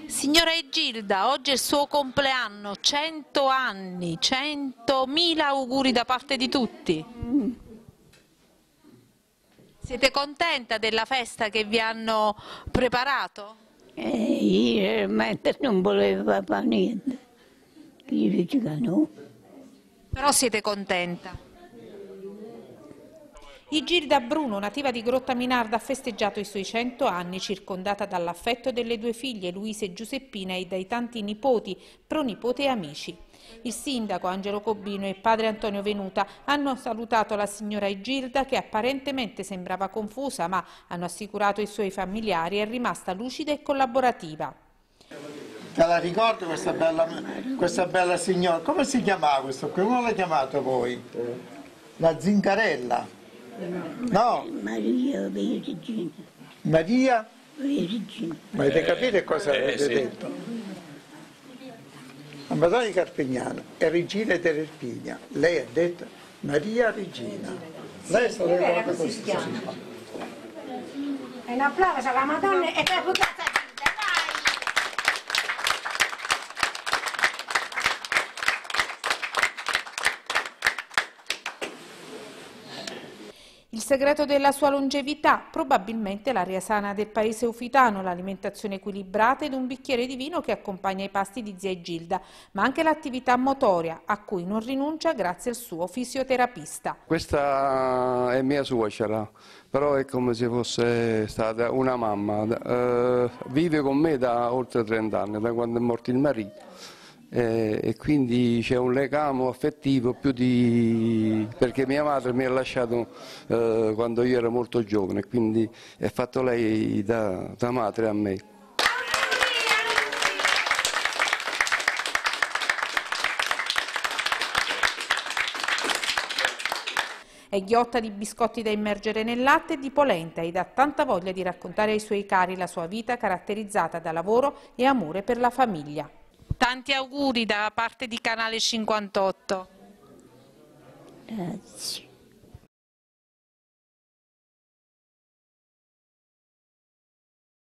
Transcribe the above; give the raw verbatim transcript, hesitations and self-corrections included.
Signora Egilda, oggi è il suo compleanno, cento anni, centomila auguri da parte di tutti. Mm. Siete contenta della festa che vi hanno preparato? E io mentre non volevo fare niente, io dicevo no. Però siete contenta. Igilda Bruno, nativa di Grottaminarda, ha festeggiato i suoi cento anni circondata dall'affetto delle due figlie, Luisa e Giuseppina, e dai tanti nipoti, pronipoti e amici. Il sindaco Angelo Cobbino e padre Antonio Venuta hanno salutato la signora Igilda, che apparentemente sembrava confusa, ma hanno assicurato i suoi familiari è rimasta lucida e collaborativa. Te la ricordi questa bella, questa bella signora? Come si chiamava questo? Come l'ha chiamato voi? La Zingarella? No? Maria Regina. Maria? Regina. Ma avete capito cosa Eh, avete sì. detto? A Madonna di Carpignano è regina di Irpinia. Lei ha detto Maria Regina. Lei è stata chiamata così. E un applauso alla Madonna e per buttata Gilda, Il segreto della sua longevità, probabilmente l'aria sana del paese ufitano, l'alimentazione equilibrata ed un bicchiere di vino che accompagna i pasti di zia Egilda, ma anche l'attività motoria, a cui non rinuncia grazie al suo fisioterapista. Questa è mia suocera, però è come se fosse stata una mamma. Eh, vive con me da oltre trenta anni, da quando è morto il marito. Eh, e quindi c'è un legame affettivo più di... perché mia madre mi ha lasciato eh, quando io ero molto giovane, quindi è fatto lei da, da madre a me. È ghiotta di biscotti da immergere nel latte e di polenta ed ha tanta voglia di raccontare ai suoi cari la sua vita caratterizzata da lavoro e amore per la famiglia. Tanti auguri da parte di Canale cinquantotto. Grazie.